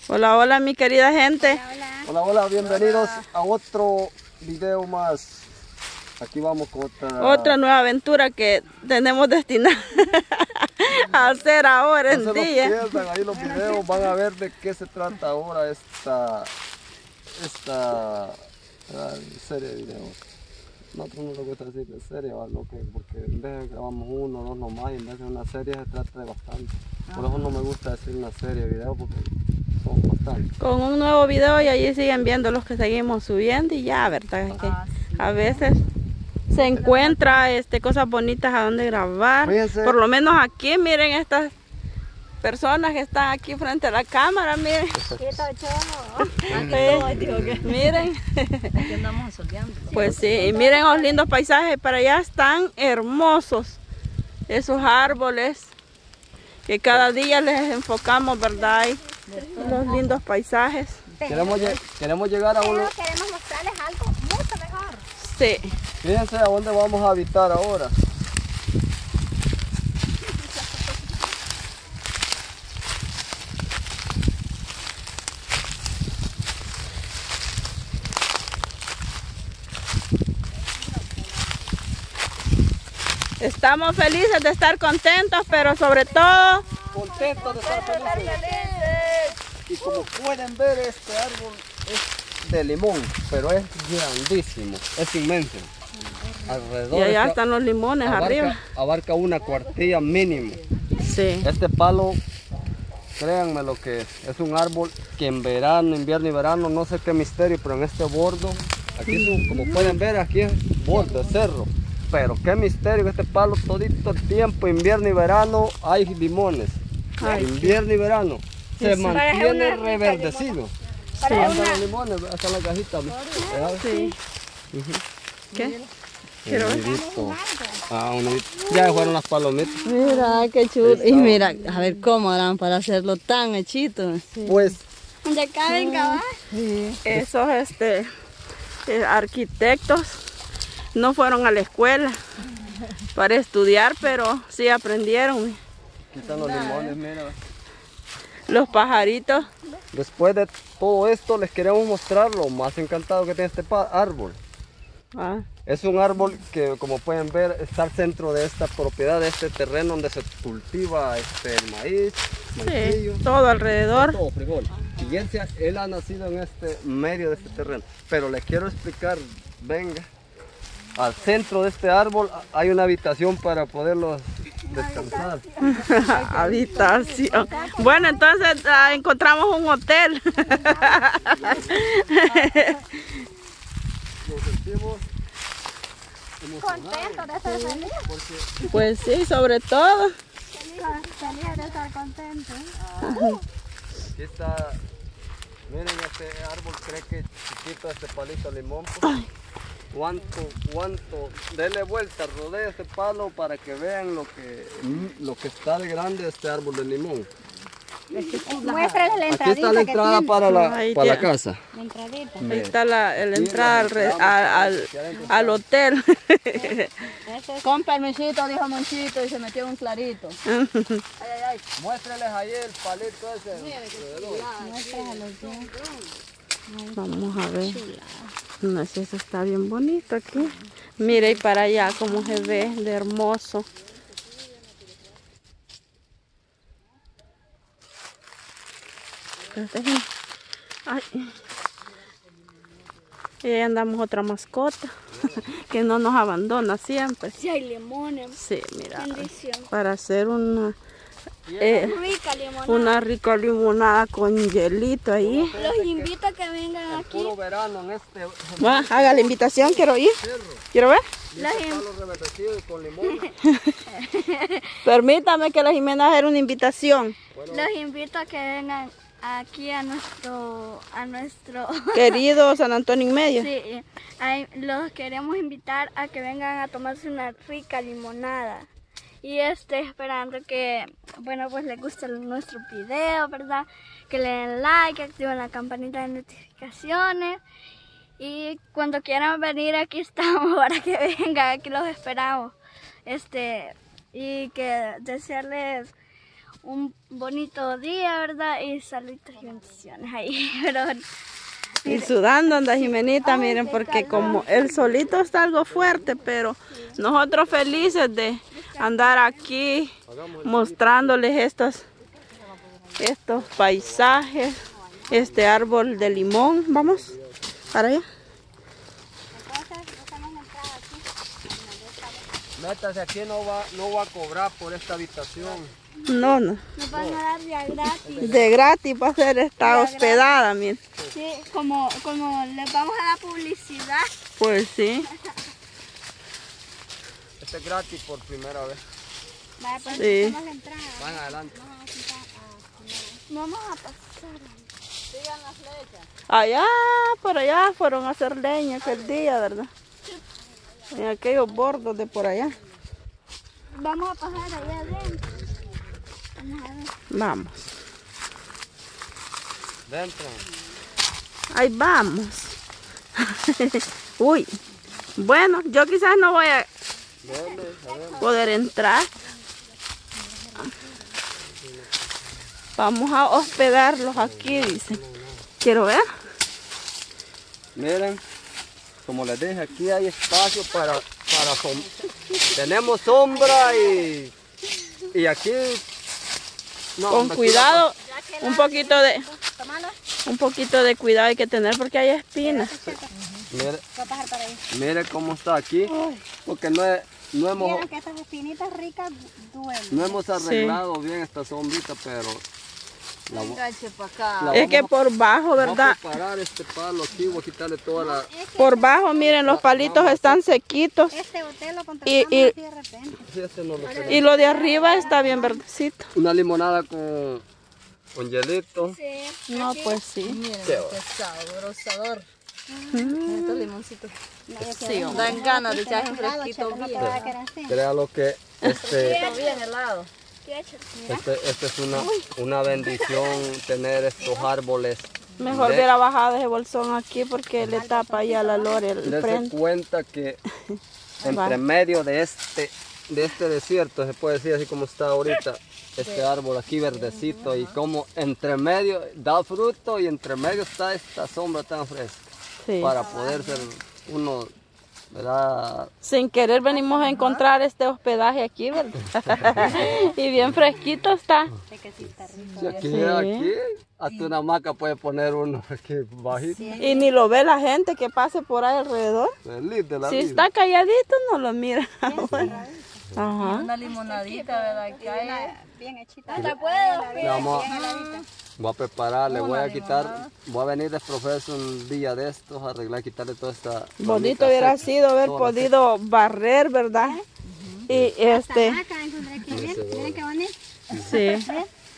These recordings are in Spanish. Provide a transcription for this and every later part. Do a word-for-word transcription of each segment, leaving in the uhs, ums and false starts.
Hola, hola mi querida gente. Hola, hola. Hola, hola, bienvenidos hola. a otro video más. Aquí vamos con otra... Otra nueva aventura que tenemos destinada a hacer ahora en no se día. No se pierdan, ahí los videos van a ver de qué se trata ahora esta, esta uh, serie de videos. Nosotros no nos gusta decir que es serie, ¿vale? Porque en vez de grabamos uno, dos nomás, y en vez de una serie se trata de bastante. Por eso no me gusta decir una serie de videos porque son bastante. Con un nuevo video y allí siguen viendo los que seguimos subiendo y ya, ¿verdad? Es que Ah, sí. a veces se encuentra este, cosas bonitas a donde grabar. Fíjense. Por lo menos aquí, miren estas personas que están aquí frente a la cámara, miren. Eh, miren. Aquí andamos soleando. Pues sí, y miren los lindos paisajes, para allá están hermosos esos árboles que cada día les enfocamos, ¿verdad? Y los lindos paisajes. Queremos, queremos llegar a Pero uno. queremos mostrarles algo mucho mejor. Sí. Fíjense a dónde vamos a habitar ahora. Estamos felices de estar contentos, pero sobre todo Contentos de estar felices. Y como pueden ver, este árbol es de limón, pero es grandísimo, es inmenso. Alrededor y allá está, están los limones abarca, arriba. Abarca una cuartilla mínimo. Sí. Este palo, créanme lo que es, es un árbol que en verano, invierno y verano, no sé qué misterio, pero en este bordo, aquí es un, como pueden ver, aquí es bordo, es cerro. Pero qué misterio que este palo todito el tiempo, invierno y verano, hay limones. Ay, invierno y verano se sí. mantiene reverdecido. Sí. Andan los limones, hasta la cajita. Sí. Uh-huh. ¿Qué? Quiero ver. Ah, un nidito. Ya fueron las palomitas. Mira, qué chulo. Y mira, a ver cómo harán para hacerlo tan hechito. Sí. Pues, ¿Dónde caben, cabal? Sí. Esos este, eh, arquitectos no fueron a la escuela para estudiar, pero sí aprendieron. aquí están los limones, mira. Los pajaritos. Después de todo esto, les queremos mostrar lo más encantado que tiene este árbol. Ah, Es un árbol que, como pueden ver, está al centro de esta propiedad, de este terreno donde se cultiva este, el maíz, maicillo, sí, todo alrededor. todo frijol. Y él, se ha, él ha nacido en este medio de este terreno. Pero le quiero explicar, venga, al centro de este árbol hay una habitación para poderlos descansar. Habitación. Bueno, entonces ah, encontramos un hotel. Nos sentimos Contento de ser feliz. porque Pues sí, sobre todo. Feliz de estar contento. aquí está, miren este árbol, cree que chiquito este palito de limón. Pues. Cuánto, cuánto, dele vuelta, rodea este palo para que vean lo que, lo que está de grande este árbol de limón. Muéstrales la Aquí entradita está la que entrada tiene. para la, Ahí para la tiene. casa. La entradita. Ahí está la, la entrada al, re- a- al, al hotel. Con permisito, dijo Monchito, y se metió en un clarito. Ay, ay, ay. Muéstreles ahí el palito ese. Vamos a ver. No sé, eso está bien bonito aquí. Mire, y para allá como se ve de hermoso. Ay. Y ahí andamos otra mascota que no nos abandona siempre. Sí, hay limones. Sí, mira, Bendición. para hacer una, eh, Rica limonada. una rica limonada con hielito ahí. Los invito a que vengan En aquí. puro verano en este Va, haga la invitación, quiero ir. cerro. Quiero ver. Los Este in- palo reverdecido y con limón. Permítame que la Jimena haga una invitación. Los invito a que vengan aquí a nuestro, a nuestro, Querido San Antonio y Medio. sí, ahí los queremos invitar a que vengan a tomarse una rica limonada. Y este, esperando que, bueno, pues les guste nuestro video, ¿verdad? Que le den like, que activen la campanita de notificaciones. Y cuando quieran venir, aquí estamos para que vengan, aquí los esperamos. Este, y que desearles un bonito día, ¿verdad? Y saludos y bendiciones ahí, pero Y sudando anda Jimenita, miren, porque como el solito está algo fuerte, pero nosotros felices de andar aquí mostrándoles estos, estos paisajes, este árbol de limón. Vamos para allá. Métase, aquí no va, no va a cobrar por esta habitación. No, no. nos van a dar ya gratis. De gratis va a ser esta hospedada, miren. Sí, como, como les vamos a dar publicidad. Pues sí. Este es gratis por primera vez. Vaya, pues Sí. hacemos la entrada. Van adelante. Vamos a pasar. Sigan las flechas. Allá, por allá fueron a hacer leña aquel día, ¿verdad? En aquellos bordos de por allá. Vamos a pasar allá adentro. Vamos a ver. Vamos. Dentro. Ahí vamos. Uy. Bueno, yo quizás no voy a poder entrar. Vamos a hospedarlos aquí, dicen. Quiero ver. Miren, como les dije, aquí hay espacio para, para som tenemos sombra y, y aquí no, Con aquí cuidado, un poquito de un poquito de cuidado hay que tener porque hay espinas. Mire, Voy a pasar para ahí. mire cómo está aquí, porque no, es- no hemos Vieron que estas espinitas ricas duelen. no hemos arreglado bien esta sombrita, pero la, vo- Enganche para acá. la Es que vamos por bajo, a- ¿verdad? vamos a preparar este palo aquí, voy a quitarle toda la... Por bajo, miren, los palitos están sequitos Este hotel lo Y- contratamos y- así de repente. Sí, este no lo sé. y lo de arriba está bien verdecito. Una limonada con, con hielito. Sí. No, pues sí. Miren, Qué qué sabrosador. Mm. Estos limoncitos. Sí, dan ganas de echar un fresquito No te bien. va a quedar así. Créalo que este, Bien helado. este, este es una, una bendición tener estos árboles. Mejor De- hubiera bajado ese bolsón aquí porque le tapa ya la lore el Dense frente. cuenta que entre Va. medio de este, de este desierto, se puede decir así como está ahorita, este árbol aquí verdecito y como entre medio da fruto y entre medio está esta sombra tan fresca Sí. para poder ser uno, ¿verdad? Sin querer venimos a encontrar este hospedaje aquí, ¿verdad? Y bien fresquito está. Si aquí, Sí. aquí, hasta una hamaca puede poner uno aquí bajito. Y ni lo ve la gente que pase por ahí alrededor. Feliz de la Si vida. está calladito, no lo mira. Ajá. Una limonadita, ¿verdad? Que hay. Bien hechita. Hasta puedo. Le vamos a- voy a preparar, le voy a quitar, voy a venir de profesor un día de estos, a arreglar, quitarle toda esta... Bonito ramita hubiera seca, sido haber toda la podido barrer, ¿verdad? Y este, Acá encontré aquí. Miren, miren qué bonito. sí.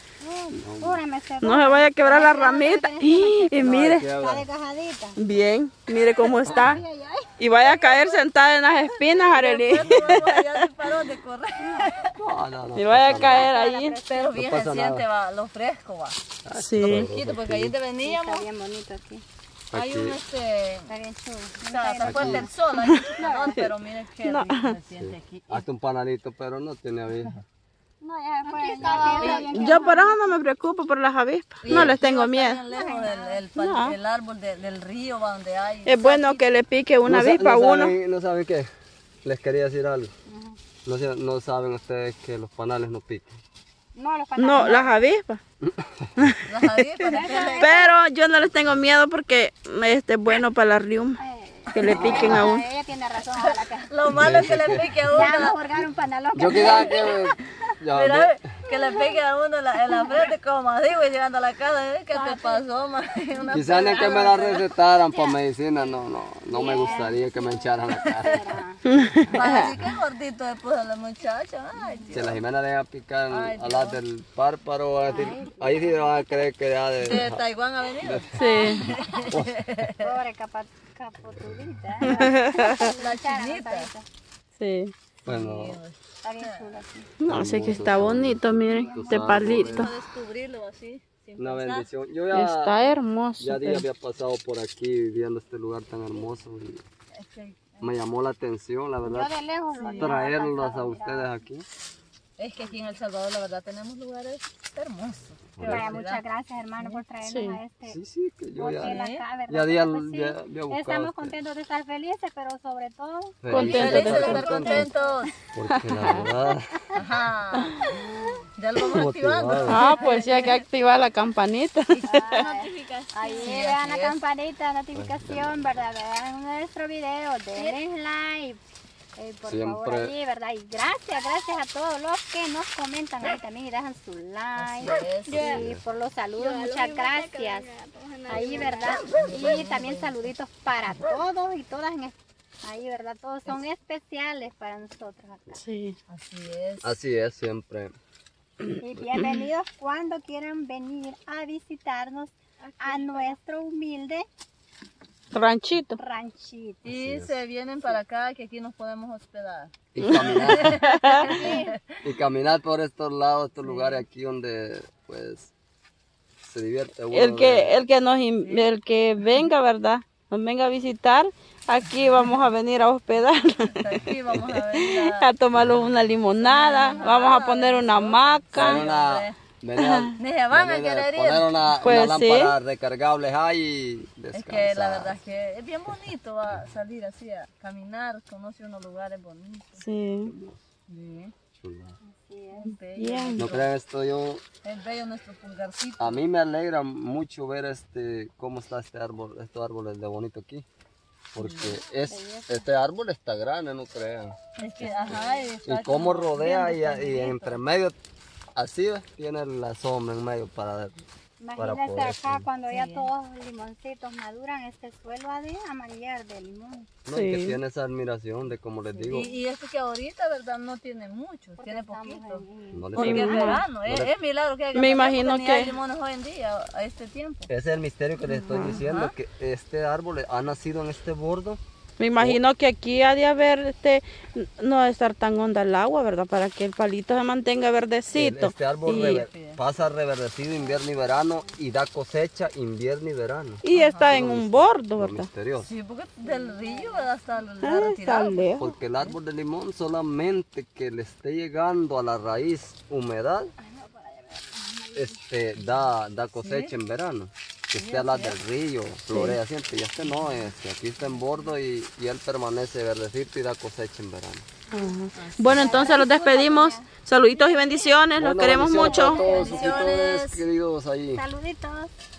Púrame ese No se vaya a quebrar la ramita. Y, y mire, está desgajadita. bien, mire cómo está. Y vaya a caer sentada en las espinas, Arely. Ya se paró de correr. No, no, no. Y vaya a caer ahí. Pero bien pasa se siente nada. va, lo fresco, va. Sí. Fresquito, porque ahí te veníamos. Está bien bonito aquí. Hay Aquí. un este. Está bien chulo. O sea, está fuerte el sol, hay mucho calor, pero miren qué No. rico se siente aquí. Hasta un panalito, pero no tiene abeja. No, ya fue. Ya quedó bien. Yo por eso no me preocupo por las avispas. No les tengo Está miedo. bien lejos del el, pal- No. el árbol de- del río, va, donde hay. Es bueno que le pique una No sa- avispa a no uno. saben- ¿No saben qué? Les quería decir algo. No, sa- no saben ustedes que los panales no pican. No, los panaderos. No, las avispas. Las avispas, después Pero yo no les tengo miedo porque este es bueno para la riuma. Que le piquen a uno. Ella tiene razón. Ojalá que... lo malo es que le pique a Ya uno. vamos a la- colgar un pantalón. Yo quizás que... ya, Mira, que le pique a uno en la, en la frente como así, güey, llegando a la casa. ¿eh? ¿Qué te pasó, man? Una quizás ni que me la recetaran para medicina, no, no, no me gustaría que me echaran la cara. Vas así que gordito después de la muchacha. Ay, Si la Jimena le va a picar Ay, a la del párparo, van a decir- ahí sí van a creer que ya de de... Taiwán ha venido. Sí. Pobre capa, capotudita. La chinita. Sí. Bueno, Está bien chulo aquí. No, sé que está bonito, miren, este palito. Descubrirlo así, sin una pensar. bendición. Yo ya, Está hermoso. ya día pero- había pasado por aquí viendo este lugar tan hermoso y Es que me llamó la atención, la Yo verdad, de lejos lo traerlos a ustedes aquí. Es que aquí en El Salvador la verdad tenemos lugares hermosos. Vaya, muchas gracias, hermano, por traernos Sí. a este Sí, sí, que yo ya, hotel acá, ¿verdad? ya había, Pues sí, ya había buscado. estamos este. contentos de estar felices, pero sobre todo Contentos Felices de de estar estar contentos. Porque la verdad, Ajá. Ya lo vamos activando. motivado. Ah, pues sí hay que activar la campanita. ahí Sí, vean la así es. campanita, notificación, ¿verdad? Vean nuestro video, denle like. Eh, por favor, Siempre. allí, ¿verdad? Y gracias, gracias a todos los que nos comentan ahí también y dejan su like. Así es. Y por los saludos, muchas gracias. Ahí, ¿verdad? Y también saluditos para todos y todas en es- ahí, ¿verdad? Todos son especiales para nosotros acá. Sí. Así es. Así es siempre. Y bienvenidos cuando quieran venir a visitarnos a nuestro humilde Ranchito. ranchito. Y se vienen para acá que aquí nos podemos hospedar. Y caminar, y caminar por estos lados, estos lugares aquí donde pues se divierte uno. El que, de- el que nos, in- el que venga, ¿verdad? Nos venga a visitar, aquí vamos a venir a hospedar, Aquí vamos a ver la... a tomarlo una limonada, vamos a poner una Poner hamaca. una, venir a- Ni se van a venir a querer ir. poner una, Pues una sí. lámpara recargable ahí y Es descansar. que la verdad es que es bien bonito va, salir así a caminar, conoce unos lugares bonitos. Sí. Sí, Chula. es bello. Bien. No crean esto, yo Es bello nuestro pulgarcito. a mí me alegra mucho ver este cómo está este árbol, estos árboles de bonito aquí. Porque es, este árbol está grande, no crean. Es que, ajá, y está Y cómo como rodea y, bien y despejadito. entre medio, así ¿ves? Tiene la sombra en medio para... Para Imagínense poder acá ser. cuando ya Sí. todos los limoncitos maduran, este suelo ha de amarillar de limón. No, y que Sí. tiene esa admiración de como les digo, Y, y este que ahorita, ¿verdad? No tiene mucho, Porque tiene estamos poquito. en- no le Porque es pregunto. verano, es, es milagro que haya Me pasado, imagino porque ni hay que- limones hoy en día, a este tiempo. Ese es el misterio que les estoy diciendo, que este árbol ha nacido en este bordo. Me imagino que aquí ha de haber, este, no de estar tan honda el agua, ¿verdad? Para que el palito se mantenga El- verdecito. Este árbol Y, rever- pasa reverdecido invierno y verano y da cosecha invierno y verano. y está en un bordo, Lo ¿verdad? misterioso. Sí, porque del río ¿verdad? hasta la Ah, está retirada. lejos. Porque el árbol de limón solamente que le esté llegando a la raíz humedad, este, da, da cosecha en verano. Que esté al lado del río, florea siempre. Y este no, este, aquí está en bordo y, y él permanece verdecito y da cosecha en verano. Ajá. Bueno, entonces los despedimos. Saluditos y bendiciones, los Bueno, queremos bendiciones mucho. para todos, suscriptores queridos ahí. Saluditos.